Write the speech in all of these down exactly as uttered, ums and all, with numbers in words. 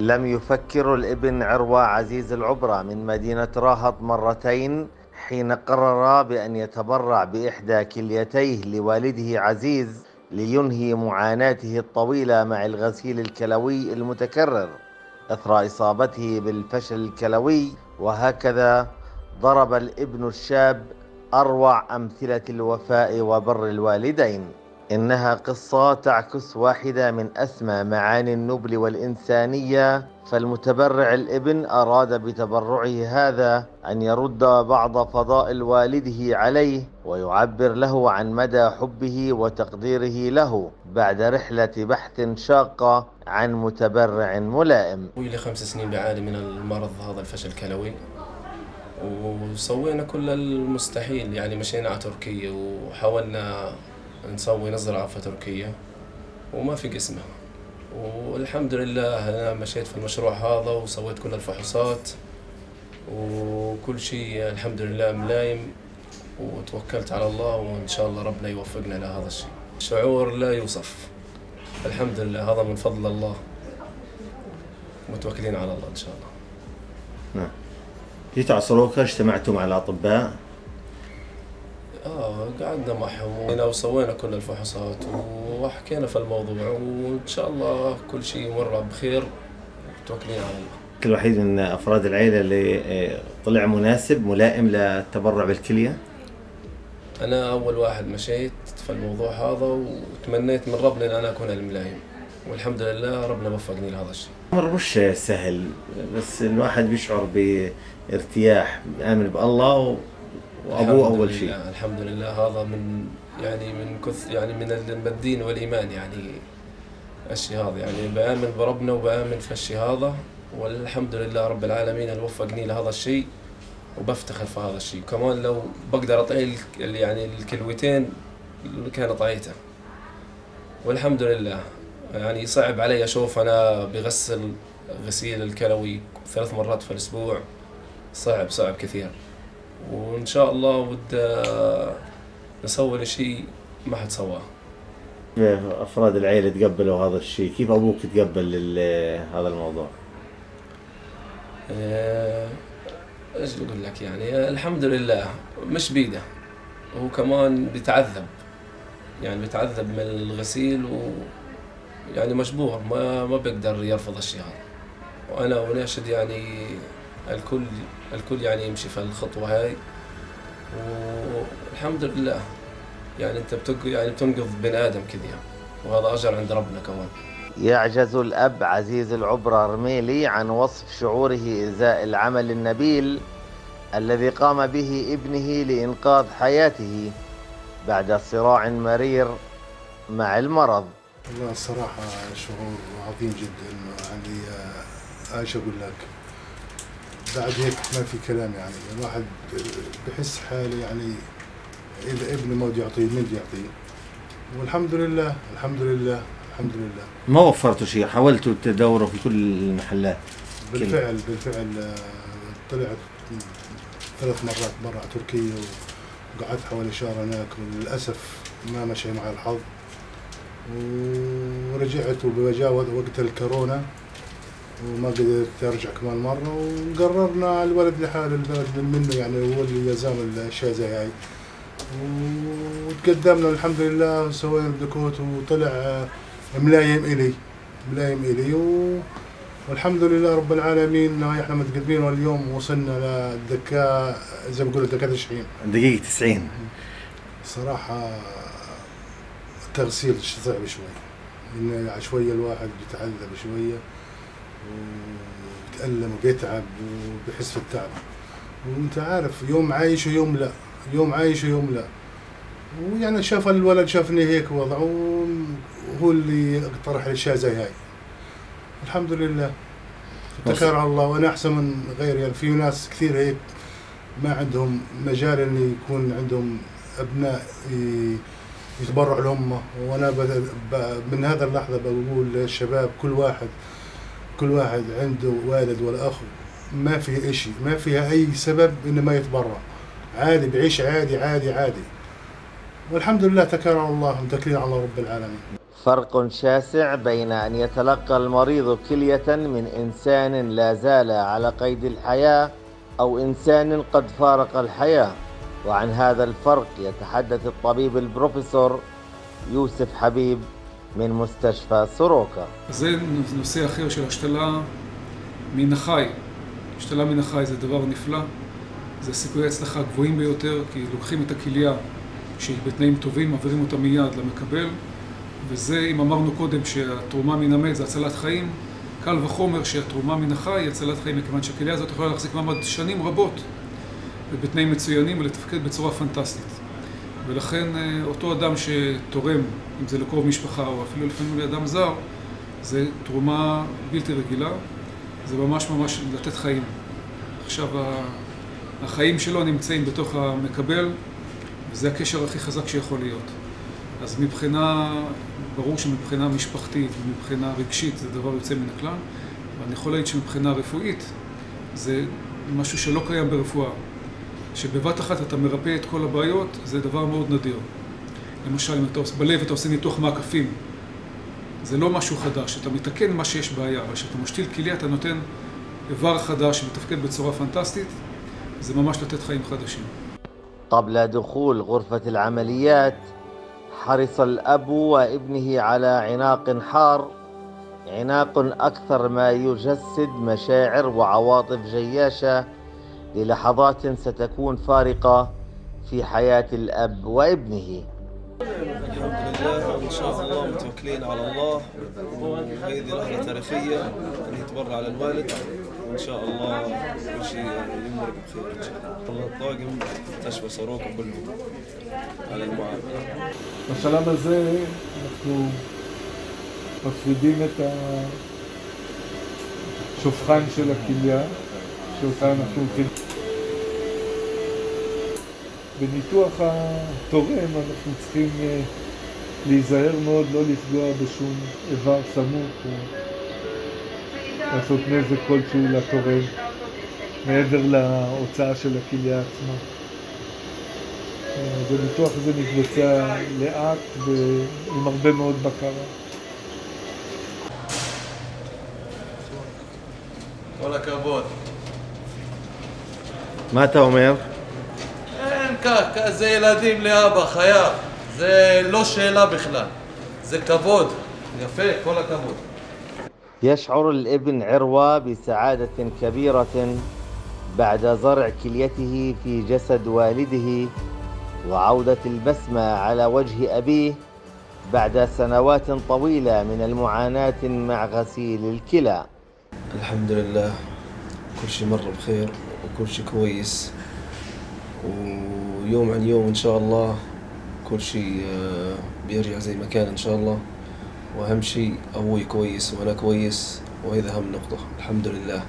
لم يفكر الابن عروة عزيز العبرة من مدينة راهط مرتين حين قرر بأن يتبرع بإحدى كليتيه لوالده عزيز لينهي معاناته الطويلة مع الغسيل الكلوي المتكرر أثر إصابته بالفشل الكلوي. وهكذا ضرب الابن الشاب أروع أمثلة الوفاء وبر الوالدين. إنها قصة تعكس واحدة من أسمى معاني النبل والإنسانية، فالمتبرع الابن أراد بتبرعه هذا أن يرد بعض فضائل والده عليه ويعبر له عن مدى حبه وتقديره له بعد رحلة بحث شاقة عن متبرع ملائم. لي خمس سنين بعاني من المرض هذا الفشل الكلوي، وسوينا كل المستحيل، يعني مشينا على تركيا وحاولنا نسوي نزرعة في تركيا وما في قسمة، والحمد لله أنا مشيت في المشروع هذا وسويت كل الفحوصات وكل شيء الحمد لله ملايم، وتوكلت على الله وإن شاء الله ربنا يوفقنا لهذا الشيء. شعور لا يوصف، الحمد لله هذا من فضل الله، متوكلين على الله إن شاء الله. نعم. جيتوا على سلوكة، اجتمعتوا مع الأطباء؟ آه قعدنا معهم وسوينا كل الفحوصات وحكينا في الموضوع، وإن شاء الله كل شيء يمر بخير، متوكلين على الله. كل الوحيد من أفراد العائلة اللي طلع مناسب ملائم للتبرع بالكلية؟ أنا أول واحد مشيت في الموضوع هذا، وتمنيت من ربنا أن أنا أكون الملايم، والحمد لله ربنا وفقني لهذا الشيء. الأمر مش سهل، بس الواحد بيشعر بارتياح، آمن بالله وأبوه أول شيء. الحمد لله هذا من يعني من كث يعني من الدين والإيمان، يعني الشيء هذا يعني بآمن بربنا وبآمن في الشيء هذا، والحمد لله رب العالمين اللي وفقني لهذا الشيء، وبفتخر في هذا الشيء. كمان لو بقدر أطعي يعني الكلوتين اللي كان طعيته، والحمد لله. يعني صعب علي أشوف أنا بغسل غسيل الكلوي ثلاث مرات في الأسبوع، صعب صعب كثير، وإن شاء الله ود نسوي شيء ما حد سواه. أفراد العائلة تقبلوا هذا الشيء؟ كيف أبوك تقبل هذا الموضوع؟ ايش اقول لك، يعني الحمد لله مش بيده، هو كمان بيتعذب، يعني بيتعذب من الغسيل و يعني مجبور، ما ما بيقدر يرفض الشيء هذا. وانا اناشد يعني الكل الكل يعني يمشي في الخطوه هاي، والحمد لله يعني انت بتق يعني بتنقذ بني ادم كذا، وهذا اجر عند ربنا كمان. يعجز الأب عزيز العبرة رميلي عن وصف شعوره إزاء العمل النبيل الذي قام به ابنه لإنقاذ حياته بعد صراع مرير مع المرض. والله الصراحة شعور عظيم جدا، يعني ايش اقول لك، بعد هيك ما في كلام، يعني الواحد بحس حاله يعني اذا ابنه ما بده يعطيه من بده يعطيه، والحمد لله الحمد لله الحمد لله. ما وفرتوا شيء؟ حاولتوا تدوروا في كل المحلات؟ بالفعل بالفعل طلعت ثلاث مرات برا تركيا وقعدت حوالي شهر هناك، وللأسف ما مشي مع الحظ، ورجعت وبوجاوز وقت الكورونا وما قدرت ارجع كمان مرة، وقررنا الولد لحاله البلد منه، يعني هو اللي يزام الاشياء زي هاي، وتقدمنا الحمد لله وسوينا الدكوت وطلع ملايم إلي ملايم إلي و... والحمد لله رب العالمين احنا متقدمين، واليوم وصلنا للدكة زي ما بيقولوا دكة تشحين دقيقة تسعين. صراحة التغسيل صعب شوي، إن شوية الواحد بيتعذب شوية وبيتألم وبيتعب وبيحس في التعب، وانت عارف يوم عايش ويوم لا، يوم عايش ويوم لا، ويعني شاف الولد شافني هيك وضعه وهو اللي اقترح الاشياء زي هاي. الحمد لله اتكل على الله، وانا احسن من غيري، يعني في ناس كثير هيك ما عندهم مجال ان يكون عندهم ابناء يتبرعوا لهم، وانا من هذا اللحظه بقول للشباب كل واحد كل واحد عنده والد والاخ، ما في اشي ما فيها اي سبب انه ما يتبرع، عادي بعيش عادي عادي عادي، والحمد لله تكرم الله ومتكلين على رب العالمين. فرق شاسع بين أن يتلقى المريض كلية من إنسان لا زال على قيد الحياة أو إنسان قد فارق الحياة. وعن هذا الفرق يتحدث الطبيب البروفيسور يوسف حبيب من مستشفى سوروكا. זה נושא אחר של השתלה מן החי. השתלה מן החי זה דבר נפלא. זה סיכויי הצלחה גבוהים ביותר, כי לוקחים את הכליה שהיא בתנאים טובים, מעבירים אותה מיד למקבל. וזה, אם אמרנו קודם שהתרומה מן המת זה הצלת חיים, קל וחומר שהתרומה מן החי היא הצלת חיים, מכיוון שהכליה הזאת יכולה להחזיק מעמד שנים רבות ובתנאים מצוינים ולתפקד בצורה פנטסטית. ולכן אותו אדם שתורם, אם זה לקרוב משפחה או אפילו לפעמים לאדם זר, זה תרומה בלתי רגילה, זה ממש ממש לתת חיים. עכשיו החיים שלו נמצאים בתוך המקבל, וזה הקשר הכי חזק שיכול להיות. אז מבחינה, ברור שמבחינה משפחתית ומבחינה רגשית זה דבר יוצא מן הכלל, ואני יכול להגיד שמבחינה רפואית זה משהו שלא קיים ברפואה. שבבת אחת אתה מרפא את כל הבעיות, זה דבר מאוד נדיר. למשל, אם אתה עושה, בלב אתה עושה ניתוח מעקפים, זה לא משהו חדש, אתה מתקן מה שיש בעיה, אבל כשאתה משתיל כליה אתה נותן איבר חדש שמתפקד בצורה פנטסטית, זה ממש לתת חיים חדשים. قبل دخول غرفة العمليات حرص الأب وابنه على عناق حار، عناق أكثر ما يجسد مشاعر وعواطف جياشة للحظات ستكون فارقة في حياة الأب وابنه. الحمد لله وإن شاء الله متوكلين على الله، وهذه لحظة تاريخية أن يتبرع على الوالد، وإن شاء الله كل شيء يمر بخير إن شاء الله. الطاقم مستشفى سوروكا كله على المعاملة. בשלב הזה אנחנו מפרידים את השופכיים של הכליה, שאותה אנחנו הולכים. בניתוח התורם אנחנו צריכים להיזהר מאוד לא לפגוע בשום איבר סמוך או לעשות נזק כלשהו לתורם מעבר להוצאה של הכליה עצמה. בניתוח הזה מתבצע לאט ועם הרבה מאוד בקרה. כל הכבוד. מה אתה אומר? אין כך, זה ילדים לאבא, חייב. זה לא שאלה בכלל. זה כבוד. יפה, כל הכבוד. يشعر الابن عروة بسعادة كبيرة بعد زرع كليته في جسد والده وعودة البسمة على وجه أبيه بعد سنوات طويلة من المعاناة مع غسيل الكلى. الحمد لله كل شيء مر بخير وكل شيء كويس، ويوم عن يوم إن شاء الله كل شيء بيرجع زي ما كان إن شاء الله، وأهم شيء أبوي كويس وأنا كويس، وهذا أهم نقطة. الحمد لله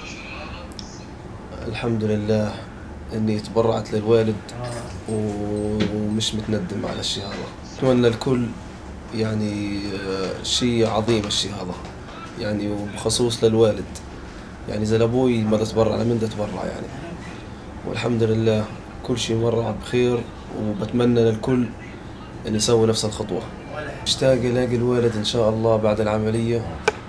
الحمد لله إني تبرعت للوالد ومش متندم على الشيء هذا. أتمنى الكل يعني شيء عظيم الشيء هذا يعني، وبخصوص للوالد يعني إذا لأبوي ما تتبرع لمن تتبرع يعني، والحمد لله كل شيء مر بخير، وبتمنى للكل أن يسوي نفس الخطوة. مشتاق ألاقي الوالد إن شاء الله بعد العملية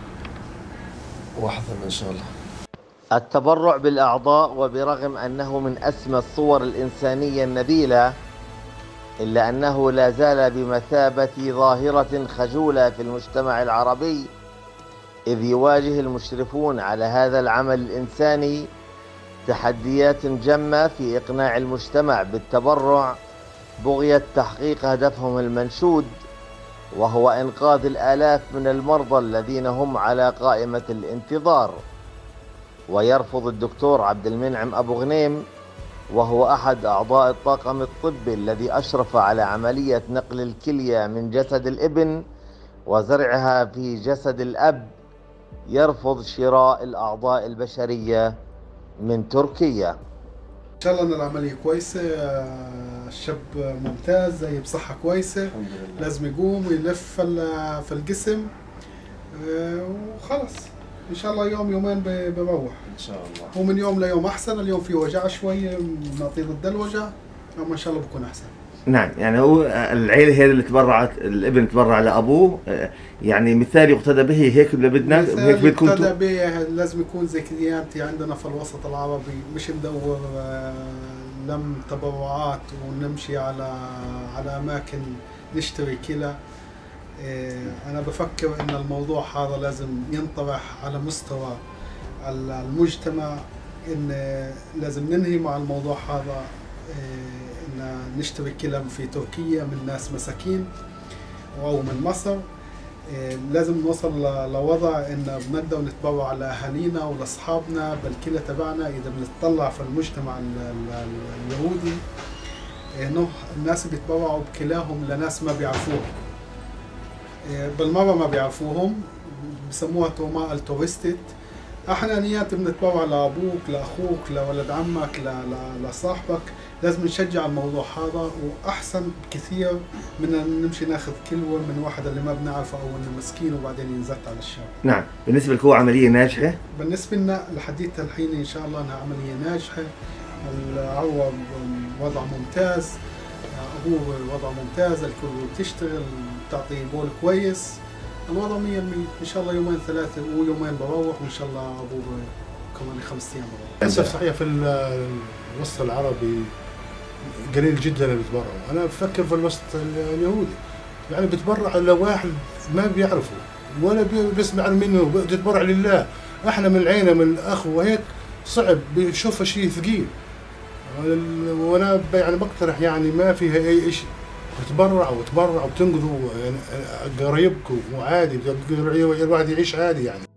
وأحضن إن شاء الله. التبرع بالأعضاء وبرغم أنه من أسمى الصور الإنسانية النبيلة، إلا أنه لا زال بمثابة ظاهرة خجولة في المجتمع العربي، إذ يواجه المشرفون على هذا العمل الإنساني تحديات جمة في إقناع المجتمع بالتبرع بغية تحقيق هدفهم المنشود، وهو إنقاذ الآلاف من المرضى الذين هم على قائمة الانتظار. ويرفض الدكتور عبد المنعم أبو غنيم، وهو أحد أعضاء الطاقم الطبي الذي أشرف على عملية نقل الكلية من جسد الابن وزرعها في جسد الأب، يرفض شراء الأعضاء البشرية من تركيا. إن شاء الله أن العملية كويسة، الشاب ممتاز، جاي بصحة كويسة، لازم يقوم ويلف في الجسم وخلص. إن شاء الله يوم يومين بروح إن شاء الله. ومن يوم ليوم أحسن. اليوم في وجع شوية، نعطيه ضد الوجع، أما إن شاء الله بكون أحسن. نعم، يعني هو العيلة هي اللي تبرعت، الابن تبرع لأبوه، يعني مثال يقتدى به، هيك بدنا هيك بدكم يقتدى به. لازم يكون زي كديانتي عندنا في الوسط العربي، مش ندور لم تبرعات ونمشي على على أماكن نشتري كلى. أنا بفكر إن الموضوع هذا لازم ينطرح على مستوى المجتمع، إن لازم ننهي مع الموضوع هذا، إن نشتري كلى في تركيا من ناس مساكين أو من مصر. لازم نوصل لوضع إن بنقدر نتبرع لأهالينا ولأصحابنا بالكلى تبعنا. إذا بنطلع في المجتمع اليهودي إنه الناس بيتبرعوا بكلاهم لناس ما بيعرفوهم، بالمرة ما بيعرفوهم، بسموها توما التورستيت. احنا نيات بنتبرع لابوك، لاخوك، لولد عمك، لصاحبك. لازم نشجع الموضوع هذا، واحسن كثير من ان نمشي ناخذ كلوه من واحد اللي ما بنعرفه او انه مسكين وبعدين ينزت على الشارع. نعم، بالنسبه لكم عمليه ناجحه؟ بالنسبه لنا لحديت الحين ان شاء الله انها عمليه ناجحه. العروه وضع ممتاز، ابوه وضع ممتاز، الكل بتشتغل، بتعطي بول كويس، الوضع مية بالمية. ان شاء الله يومين ثلاثه ويومين بروح، وان شاء الله ابوه كمان خمس ايام بروح. للاسف صحيح في الوسط العربي قليل جدا اللي بيتبرعوا. انا بفكر في الوسط اليهودي يعني بتبرع لواحد ما بيعرفه ولا بيسمع منه، بتبرع لله. احنا من العيله من الاخ وهيك صعب بيشوفها شيء ثقيل. وانا يعني بقترح يعني ما فيها اي شيء، تبرعوا وتبرعوا وتنقذوا يعني قرايبكم، وعادي الواحد يعيش عادي يعني.